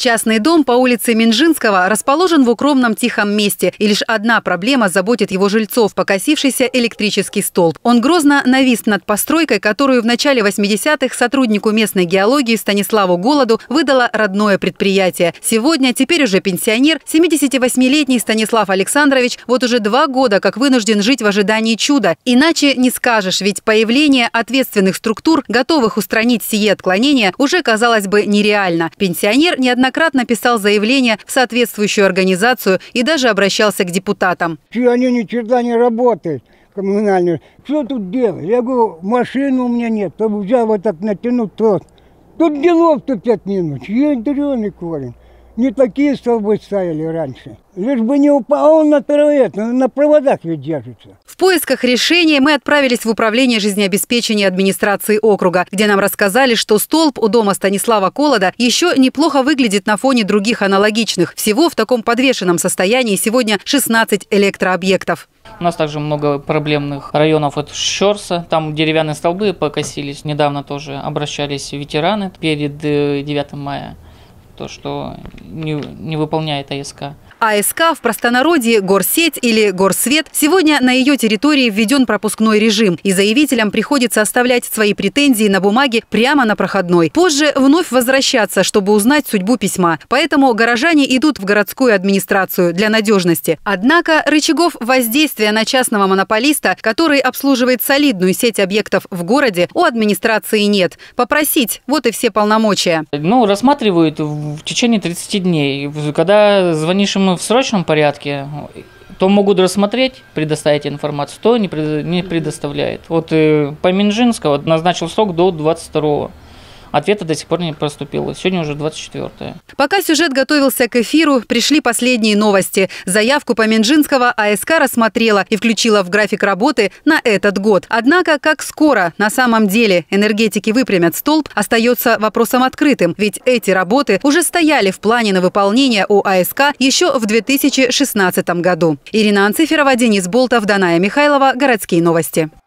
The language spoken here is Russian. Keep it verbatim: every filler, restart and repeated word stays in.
Частный дом по улице Минжинского расположен в укромном тихом месте, и лишь одна проблема заботит его жильцов – покосившийся электрический столб. Он грозно навис над постройкой, которую в начале восьмидесятых сотруднику местной геологии Станиславу Голоду выдало родное предприятие. Сегодня, теперь уже пенсионер, семидесятивосьмилетний Станислав Александрович вот уже два года как вынужден жить в ожидании чуда. Иначе не скажешь, ведь появление ответственных структур, готовых устранить сие отклонения, уже, казалось бы, нереально. Пенсионер неоднократно написал заявление в соответствующую организацию и даже обращался к депутатам. Они ни черта не работают, коммунальные. Что тут делать? Я говорю, машины у меня нет. То взял вот так натянуть трос. Тут делов-то пять минут. Ядреный корень. Не такие столбы ставили раньше. Лишь бы не упал, он на траве, на проводах ведь держится. В поисках решения мы отправились в управление жизнеобеспечения администрации округа, где нам рассказали, что столб у дома Станислава Голода еще неплохо выглядит на фоне других аналогичных. Всего в таком подвешенном состоянии сегодня шестнадцать электрообъектов. У нас также много проблемных районов от Щорса. Там деревянные столбы покосились. Недавно тоже обращались ветераны перед девятым мая. То, что не, не выполняет АСК. АСК в простонародье горсеть или горсвет. Сегодня на ее территории введен пропускной режим, и заявителям приходится оставлять свои претензии на бумаге прямо на проходной. Позже вновь возвращаться, чтобы узнать судьбу письма. Поэтому горожане идут в городскую администрацию для надежности. Однако рычагов воздействия на частного монополиста, который обслуживает солидную сеть объектов в городе, у администрации нет. Попросить – вот и все полномочия. Ну, рассматривают в течение тридцати дней. Когда звонишь им в срочном порядке, то могут рассмотреть, предоставить информацию, то не предоставляет. Вот по Минжинского назначил срок до двадцать второго. Ответа до сих пор не поступило. Сегодня уже двадцать четвёртое. Пока сюжет готовился к эфиру, пришли последние новости. Заявку по Минжинского АСК рассмотрела и включила в график работы на этот год. Однако, как скоро на самом деле энергетики выпрямят столб, остается вопросом открытым. Ведь эти работы уже стояли в плане на выполнение у АСК еще в две тысячи шестнадцатом году. Ирина Анциферова, Денис Болтов, Даная Михайлова. Городские новости.